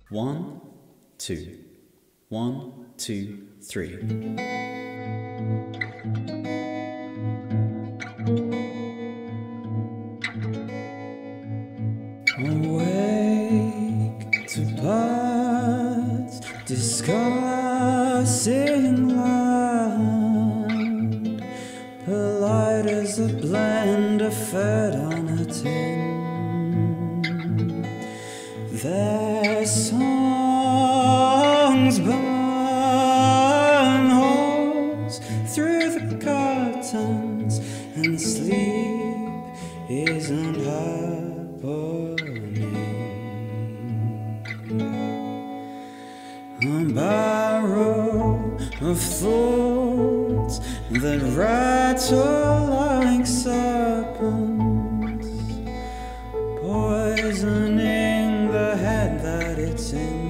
1, 2, 1, 2, 3. Awake to birds discussing land, polite as a blender fed on a tin. Their songs burn holes through the curtains, and sleep isn't happening. A barrel of thoughts that rattle like serpents, poisoning the head that it's in.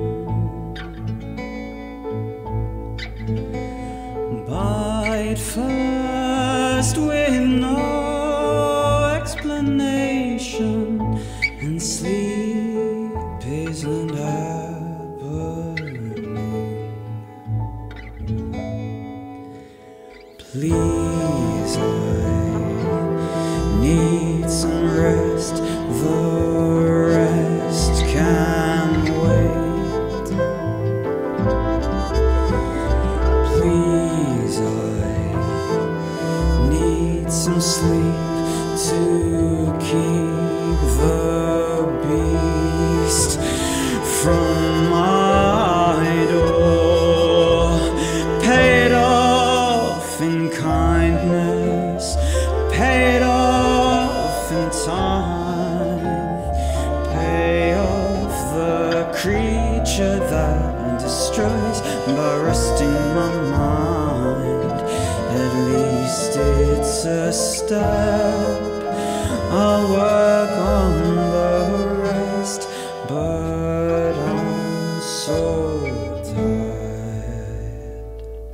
Bite first with no explanation, and sleep isn't happening. Please, I need some rest. The rest can wait. Please, I need some sleep to keep the beast from my door. Paid off in kindness, paid off in time, pay off the creature that destroys by resting my mind. At least it's a step. I'll work on the rest, but I'm so tired.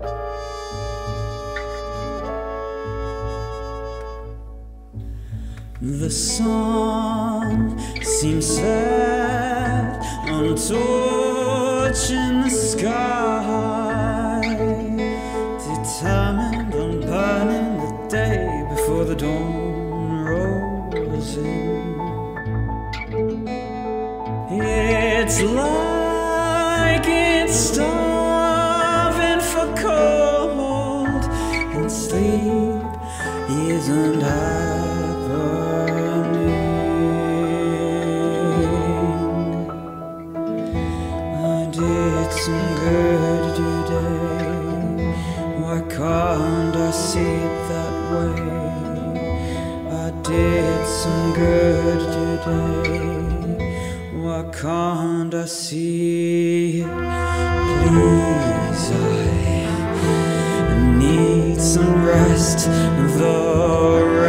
The sun seems set on torch in the sky, determined on burning the day before the dawn rolls in. It's like it's starving for cold, and sleep isn't happening. I did some good today. Why can't I see it that way? I did some good today. Why can't I see it? Please, I need some rest. The